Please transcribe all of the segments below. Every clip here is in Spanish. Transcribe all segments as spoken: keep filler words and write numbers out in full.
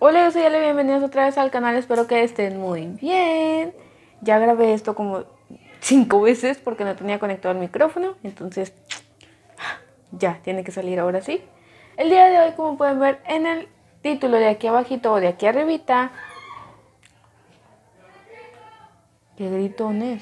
Hola, yo soy Ale, bienvenidos otra vez al canal, espero que estén muy bien. Ya grabé esto como cinco veces porque no tenía conectado el micrófono, entonces ya tiene que salir ahora sí. El día de hoy, como pueden ver en el título de aquí abajito o de aquí arribita, ¿qué gritones?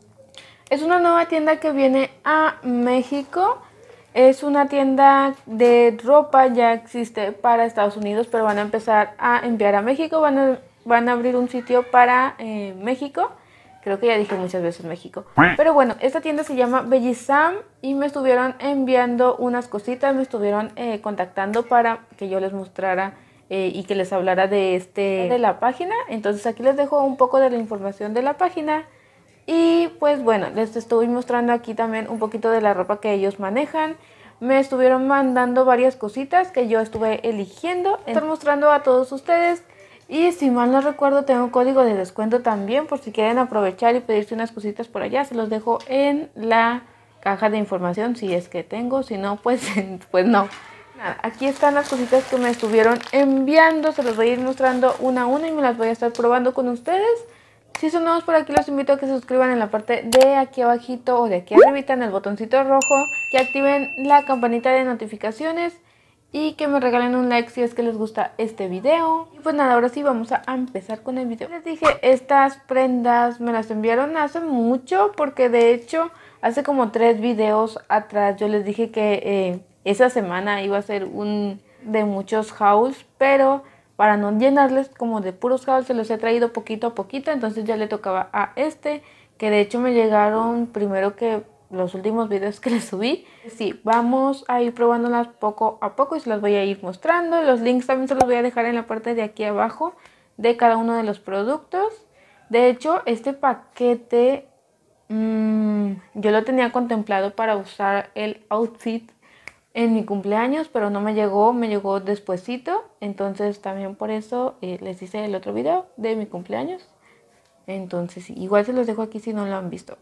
Es una nueva tienda que viene a México. Es una tienda de ropa, ya existe para Estados Unidos, pero van a empezar a enviar a México. Van a, van a abrir un sitio para eh, México. Creo que ya dije muchas veces México. Pero bueno, esta tienda se llama Bellisam y me estuvieron enviando unas cositas, me estuvieron eh, contactando para que yo les mostrara eh, y que les hablara de, este, de la página. Entonces aquí les dejo un poco de la información de la página. Y pues bueno, les estoy mostrando aquí también un poquito de la ropa que ellos manejan. Me estuvieron mandando varias cositas que yo estuve eligiendo. Estoy mostrando a todos ustedes. Y si mal no recuerdo, tengo código de descuento también por si quieren aprovechar y pedirse unas cositas por allá. Se los dejo en la caja de información si es que tengo. Si no, pues, pues no. Nada, aquí están las cositas que me estuvieron enviando. Se los voy a ir mostrando una a una y me las voy a estar probando con ustedes. Si son nuevos por aquí, los invito a que se suscriban en la parte de aquí abajito o de aquí arribita en el botoncito rojo, que activen la campanita de notificaciones y que me regalen un like si es que les gusta este video. Y pues nada, ahora sí vamos a empezar con el video. Les dije, estas prendas me las enviaron hace mucho porque de hecho hace como tres videos atrás yo les dije que eh, esa semana iba a ser un de muchos hauls, pero para no llenarles como de puros hauls se los he traído poquito a poquito, entonces ya le tocaba a este, que de hecho me llegaron primero que los últimos videos que les subí. Sí, vamos a ir probándolas poco a poco y se las voy a ir mostrando. Los links también se los voy a dejar en la parte de aquí abajo de cada uno de los productos. De hecho, este paquete mmm, yo lo tenía contemplado para usar el outfit en mi cumpleaños, pero no me llegó, me llegó despuesito, entonces también por eso eh, les hice el otro video de mi cumpleaños. Entonces igual se los dejo aquí si no lo han visto.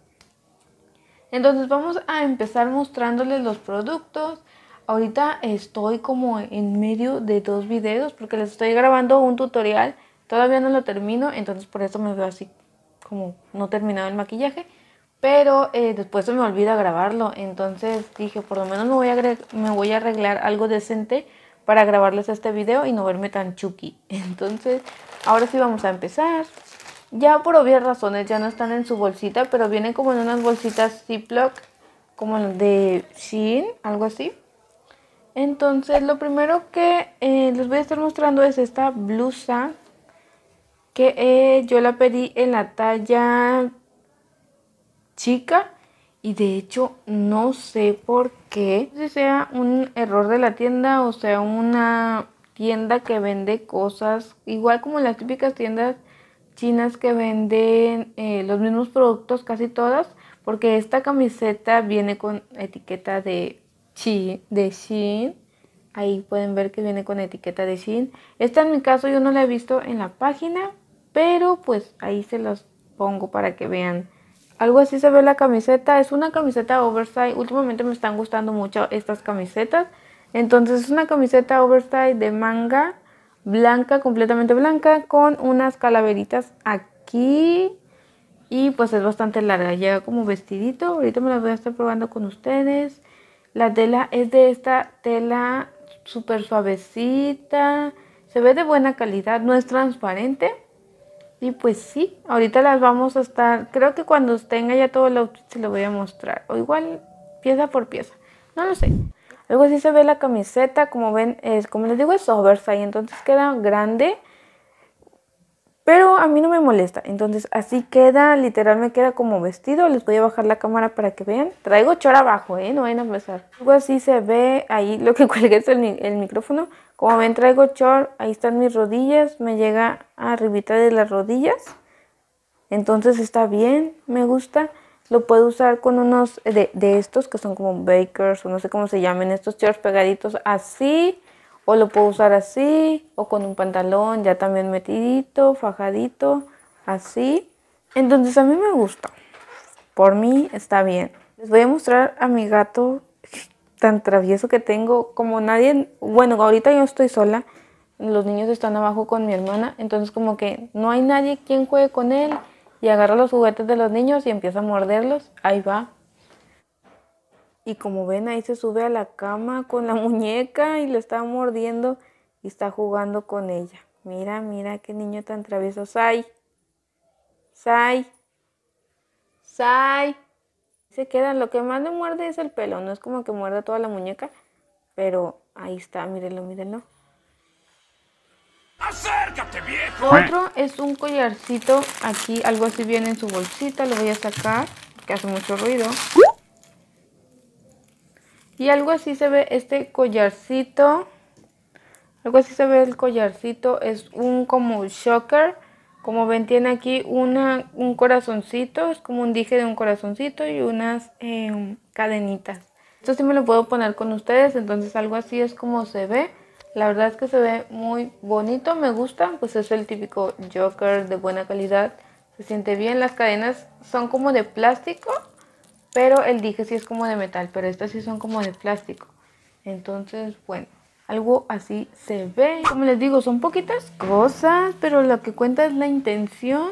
Entonces vamos a empezar mostrándoles los productos. Ahorita estoy como en medio de dos videos porque les estoy grabando un tutorial, todavía no lo termino, entonces por eso me veo así como no terminado el maquillaje. Pero eh, después se me olvida grabarlo, entonces dije, por lo menos me voy, a me voy a arreglar algo decente para grabarles este video y no verme tan chuki. Entonces, ahora sí vamos a empezar. Ya por obvias razones ya no están en su bolsita, pero vienen como en unas bolsitas Ziploc, como de Shein, algo así. Entonces, lo primero que eh, les voy a estar mostrando es esta blusa, que eh, yo la pedí en la talla chica y de hecho no sé por qué, si sea un error de la tienda o sea una tienda que vende cosas igual como las típicas tiendas chinas que venden eh, los mismos productos casi todas, porque esta camiseta viene con etiqueta de Shein, de Shein. Ahí pueden ver que viene con etiqueta de Shein. Esta en mi caso yo no la he visto en la página, pero pues ahí se los pongo para que vean. Algo así se ve la camiseta. Es una camiseta oversize. Últimamente me están gustando mucho estas camisetas. Entonces es una camiseta oversize de manga blanca, completamente blanca, con unas calaveritas aquí. Y pues es bastante larga. Llega como vestidito. Ahorita me las voy a estar probando con ustedes. La tela es de esta tela súper suavecita. Se ve de buena calidad. No es transparente. Y pues sí, ahorita las vamos a estar, creo que cuando tenga ya todo el outfit se lo voy a mostrar, o igual pieza por pieza, no lo sé. Luego así se ve la camiseta, como ven, es como les digo, es oversize, entonces queda grande, pero a mí no me molesta, entonces así queda, literal me queda como vestido. Les voy a bajar la cámara para que vean. Traigo chor abajo, ¿eh? No vayan a empezar. Luego así se ve, ahí lo que cuelgué es el, el micrófono. Como ven, traigo chor, ahí están mis rodillas, me llega arribita de las rodillas. Entonces está bien, me gusta. Lo puedo usar con unos de, de estos que son como bakers o no sé cómo se llaman, estos shorts pegaditos así. O lo puedo usar así, o con un pantalón ya también metidito, fajadito, así. Entonces a mí me gusta. Por mí está bien. Les voy a mostrar a mi gato tan travieso que tengo. Como nadie, bueno, ahorita yo estoy sola. los niños están abajo con mi hermana, entonces como que no hay nadie quien juegue con él y agarra los juguetes de los niños y empieza a morderlos, ahí va. Y como ven, ahí se sube a la cama con la muñeca y le está mordiendo y está jugando con ella. Mira, mira qué niño tan travieso. Sai, Sai, Sai. Se queda, lo que más le muerde es el pelo, no es como que muerda toda la muñeca, pero ahí está, mírenlo, mírenlo. ¡Acércate, viejo! Otro es un collarcito, aquí algo así viene en su bolsita, lo voy a sacar, que hace mucho ruido. Y algo así se ve este collarcito, algo así se ve el collarcito, es un como shocker, como ven tiene aquí una, un corazoncito, es como un dije de un corazoncito y unas eh, cadenitas. Esto sí me lo puedo poner con ustedes, entonces algo así es como se ve. La verdad es que se ve muy bonito, me gusta, pues es el típico joker de buena calidad, se siente bien. Las cadenas son como de plástico, pero el dije sí es como de metal, pero estas sí son como de plástico. Entonces, bueno, algo así se ve. Como les digo, son poquitas cosas, pero lo que cuenta es la intención.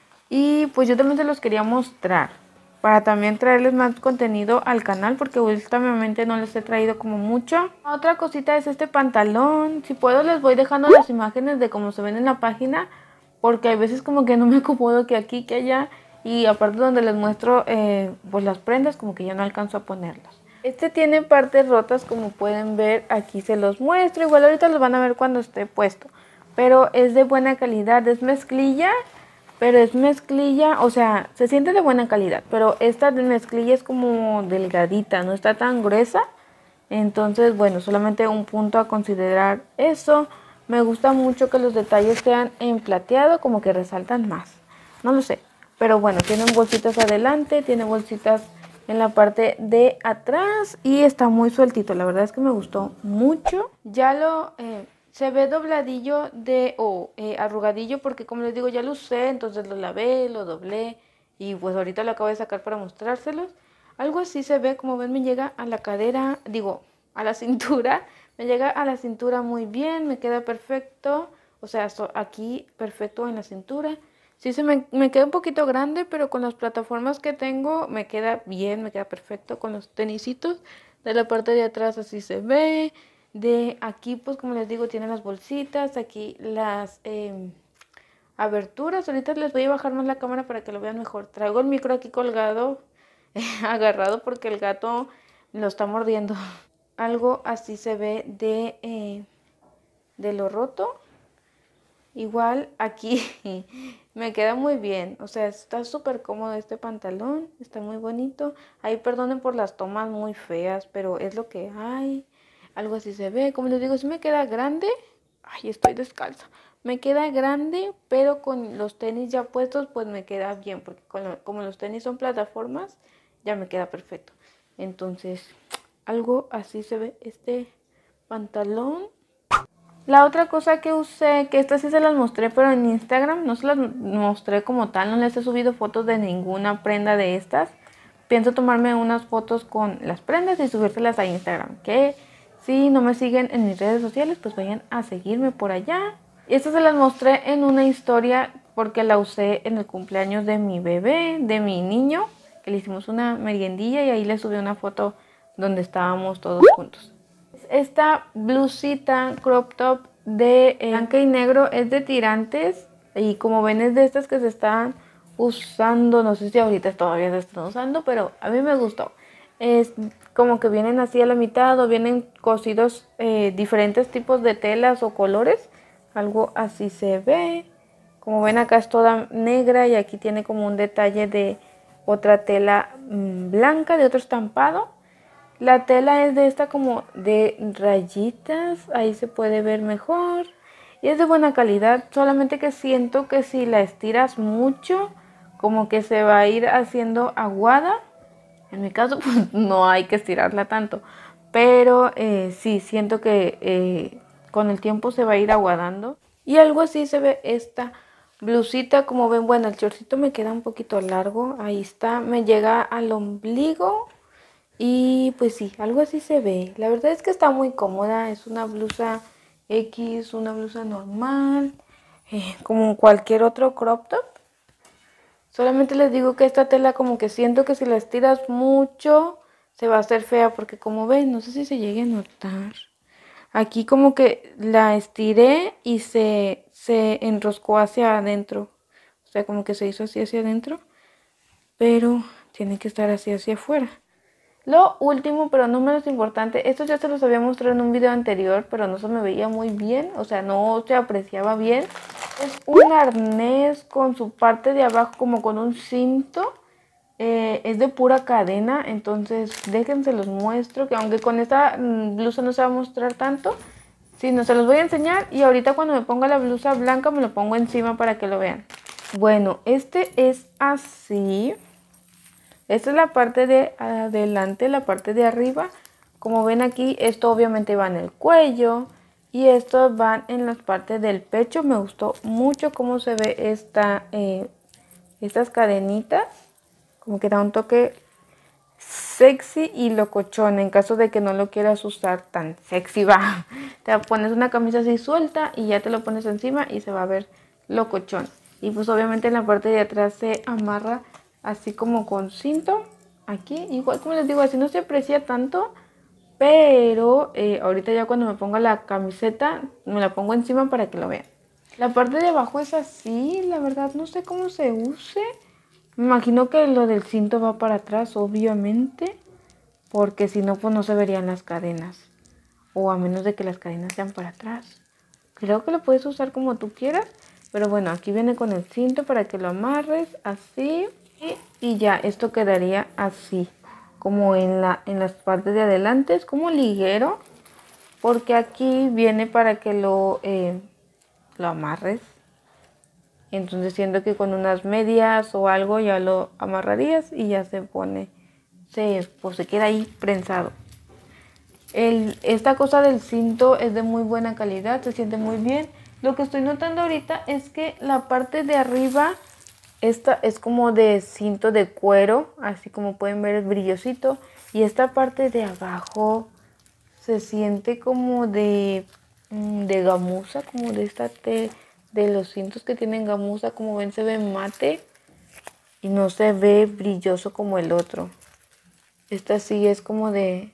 Y pues yo también se los quería mostrar, para también traerles más contenido al canal, porque últimamente no les he traído como mucho. Otra cosita es este pantalón. Si puedo les voy dejando las imágenes de cómo se ven en la página, porque hay veces como que no me acomodo que aquí, que allá. Y aparte donde les muestro eh, pues las prendas, como que ya no alcanzo a ponerlas. Este tiene partes rotas, como pueden ver, aquí se los muestro. Igual ahorita los van a ver cuando esté puesto. Pero es de buena calidad, es mezclilla. Pero es mezclilla, o sea, se siente de buena calidad, pero esta mezclilla es como delgadita, no está tan gruesa. Entonces, bueno, solamente un punto a considerar eso. Me gusta mucho que los detalles sean en plateado, como que resaltan más. No lo sé, pero bueno, tienen bolsitas adelante, tiene bolsitas en la parte de atrás y está muy sueltito. La verdad es que me gustó mucho. Ya lo... Eh, se ve dobladillo de o eh, arrugadillo porque como les digo ya lo usé, entonces lo lavé, lo doblé y pues ahorita lo acabo de sacar para mostrárselos. Algo así se ve, como ven me llega a la cadera, digo a la cintura, me llega a la cintura muy bien, me queda perfecto, o sea aquí perfecto en la cintura. Sí se me, me queda un poquito grande, pero con las plataformas que tengo me queda bien, me queda perfecto con los tenisitos. De la parte de atrás así se ve. De aquí, pues como les digo, tiene las bolsitas, aquí las eh, aberturas. Ahorita les voy a bajar más la cámara para que lo vean mejor. Traigo el micro aquí colgado, eh, agarrado porque el gato lo está mordiendo. Algo así se ve de, eh, de lo roto. Igual aquí me queda muy bien, o sea, está súper cómodo este pantalón, está muy bonito. Ahí perdonen por las tomas muy feas, pero es lo que hay. Algo así se ve, como les digo, sí me queda grande. Ay, estoy descalza. Me queda grande, pero con los tenis ya puestos, pues me queda bien, porque con lo, como los tenis son plataformas, ya me queda perfecto. Entonces, algo así se ve este pantalón. La otra cosa que usé, que estas sí se las mostré, pero en Instagram no se las mostré como tal, no les he subido fotos de ninguna prenda de estas. Pienso tomarme unas fotos con las prendas y subírselas a Instagram, que si no me siguen en mis redes sociales, pues vayan a seguirme por allá. Y estas se las mostré en una historia porque la usé en el cumpleaños de mi bebé, de mi niño, que le hicimos una meriendilla y ahí le subí una foto donde estábamos todos juntos. Esta blusita crop top de eh, blanca y negro es de tirantes y como ven es de estas que se están usando, no sé si ahorita todavía se están usando, pero a mí me gustó. Es como que vienen así a la mitad o vienen cosidos eh, diferentes tipos de telas o colores, algo así se ve. Como ven acá es toda negra y aquí tiene como un detalle de otra tela mmm, blanca, de otro estampado. La tela es de esta como de rayitas, ahí se puede ver mejor. Y es de buena calidad, solamente que siento que si la estiras mucho, como que se va a ir haciendo aguada. En mi caso, pues no hay que estirarla tanto. Pero eh, sí, siento que eh, con el tiempo se va a ir aguadando. Y algo así se ve esta blusita, como ven, bueno, el shortcito me queda un poquito largo. Ahí está, me llega al ombligo. Y pues sí, algo así se ve. La verdad es que está muy cómoda. Es una blusa X, una blusa normal, eh, como cualquier otro crop top. Solamente les digo que esta tela como que siento que si la estiras mucho se va a hacer fea porque como ven, no sé si se llegue a notar. Aquí como que la estiré y se, se enroscó hacia adentro. O sea, como que se hizo así hacia adentro. Pero tiene que estar así hacia afuera. Lo último, pero no menos importante, esto ya se los había mostrado en un video anterior, pero no se me veía muy bien, o sea, no se apreciaba bien. Es un arnés con su parte de abajo como con un cinto. Eh, es de pura cadena, entonces déjense los muestro, que aunque con esta blusa no se va a mostrar tanto, sí, no se los voy a enseñar y ahorita cuando me ponga la blusa blanca me lo pongo encima para que lo vean. Bueno, este es así. Esta es la parte de adelante, la parte de arriba. Como ven aquí, esto obviamente va en el cuello y estos van en las partes del pecho. Me gustó mucho cómo se ve esta, eh, estas cadenitas. Como que da un toque sexy y locochón en caso de que no lo quieras usar tan sexy, va. Te pones una camisa así suelta y ya te lo pones encima y se va a ver locochón. Y pues obviamente en la parte de atrás se amarra así como con cinto. Aquí, igual como les digo, así no se aprecia tanto. Pero eh, ahorita ya cuando me ponga la camiseta, me la pongo encima para que lo vean. La parte de abajo es así, la verdad no sé cómo se use. Me imagino que lo del cinto va para atrás, obviamente. Porque si no, pues no se verían las cadenas. O a menos de que las cadenas sean para atrás. Creo que lo puedes usar como tú quieras. Pero bueno, aquí viene con el cinto para que lo amarres así. Y, y ya, esto quedaría así. Como en, la, en las partes de adelante. Es como liguero. Porque aquí viene para que lo, eh, lo amarres. Entonces siento que con unas medias o algo ya lo amarrarías y ya se pone, se, pues se queda ahí prensado. El, esta cosa del cinto es de muy buena calidad, se siente muy bien. Lo que estoy notando ahorita es que la parte de arriba, esta es como de cinto de cuero, así como pueden ver es brillosito. Y esta parte de abajo se siente como de, de gamuza, como de esta te, de los cintos que tienen gamuza, como ven se ve mate y no se ve brilloso como el otro. Esta sí es como de,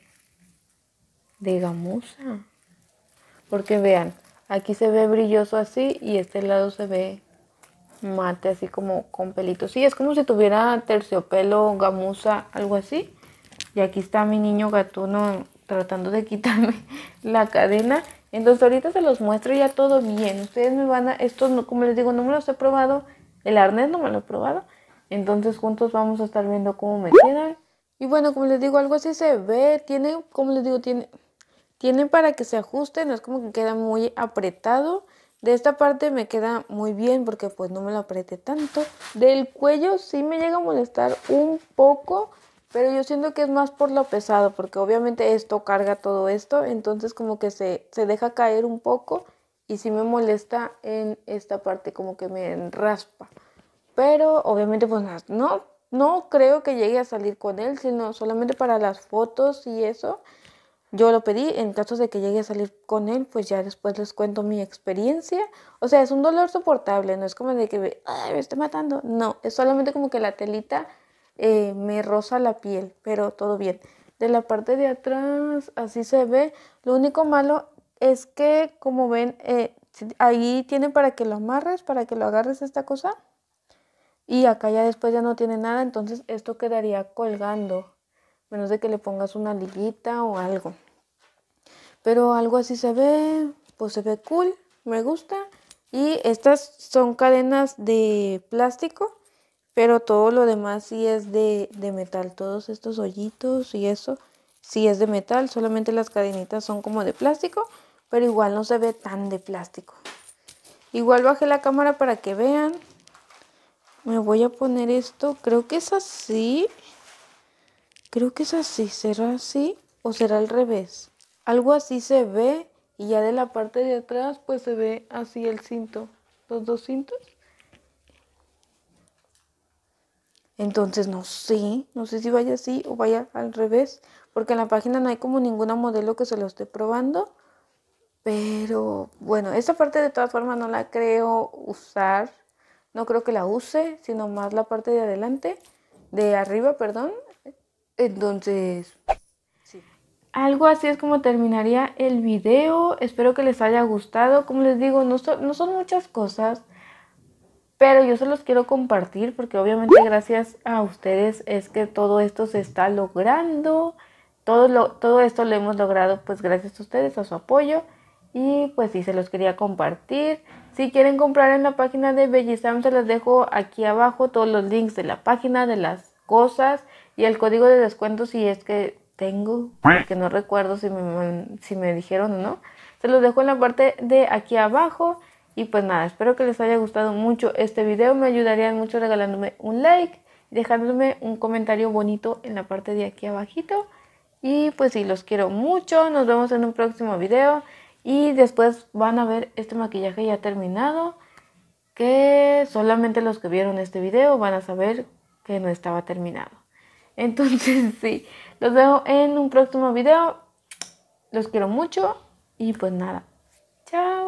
de gamuza, porque vean, aquí se ve brilloso así y este lado se ve mate así como con pelitos. Sí, es como si tuviera terciopelo, gamuza, algo así. Y aquí está mi niño gatuno tratando de quitarme la cadena. Entonces ahorita se los muestro ya todo bien. Ustedes me van a, estos no, como les digo, no me los he probado. El arnés no me lo he probado. Entonces juntos vamos a estar viendo cómo me quedan. Y bueno, como les digo, algo así se ve. Tiene, como les digo, tiene, tiene para que se ajuste. No es como que queda muy apretado. De esta parte me queda muy bien porque pues no me lo apreté tanto. Del cuello sí me llega a molestar un poco. Pero yo siento que es más por lo pesado, porque obviamente esto carga todo esto, entonces como que se, se deja caer un poco y sí me molesta en esta parte, como que me raspa. Pero obviamente pues no, no creo que llegue a salir con él, sino solamente para las fotos y eso. Yo lo pedí, en caso de que llegue a salir con él, pues ya después les cuento mi experiencia. O sea, es un dolor soportable, no es como de que ay, me esté matando. No, es solamente como que la telita eh, me roza la piel, pero todo bien. De la parte de atrás, así se ve. Lo único malo es que, como ven, eh, ahí tiene para que lo amarres, para que lo agarres esta cosa. Y acá ya después ya no tiene nada, entonces esto quedaría colgando. Menos de que le pongas una liguita o algo. Pero algo así se ve, pues se ve cool, me gusta. Y estas son cadenas de plástico, pero todo lo demás sí es de, de metal. Todos estos hoyitos y eso sí es de metal, solamente las cadenitas son como de plástico, pero igual no se ve tan de plástico. Igual bajé la cámara para que vean. Me voy a poner esto, creo que es así. Creo que es así, ¿será así o será al revés? Algo así se ve y ya de la parte de atrás pues se ve así el cinto, los dos cintos. Entonces no sé, no sé si vaya así o vaya al revés, porque en la página no hay como ninguna modelo que se lo esté probando. Pero bueno, esta parte de todas formas no la creo usar. No creo que la use, sino más la parte de adelante, de arriba, perdón. Entonces, sí. Algo así es como terminaría el video. Espero que les haya gustado. Como les digo, no, so, no son muchas cosas, pero yo se los quiero compartir porque obviamente gracias a ustedes es que todo esto se está logrando. Todo, lo, todo esto lo hemos logrado pues gracias a ustedes, a su apoyo. Y pues sí, se los quería compartir. Si quieren comprar en la página de Bellisam, se les dejo aquí abajo todos los links de la página, de las cosas y el código de descuento si es que tengo, porque no recuerdo si me, si me dijeron o no. Se los dejo en la parte de aquí abajo. Y pues nada, espero que les haya gustado mucho este video. Me ayudarían mucho regalándome un like y dejándome un comentario bonito en la parte de aquí abajito. Y pues sí, los quiero mucho. Nos vemos en un próximo video. Y después van a ver este maquillaje ya terminado, que solamente los que vieron este video van a saber que no estaba terminado. Entonces sí, los veo en un próximo video. Los quiero mucho y pues nada, chao.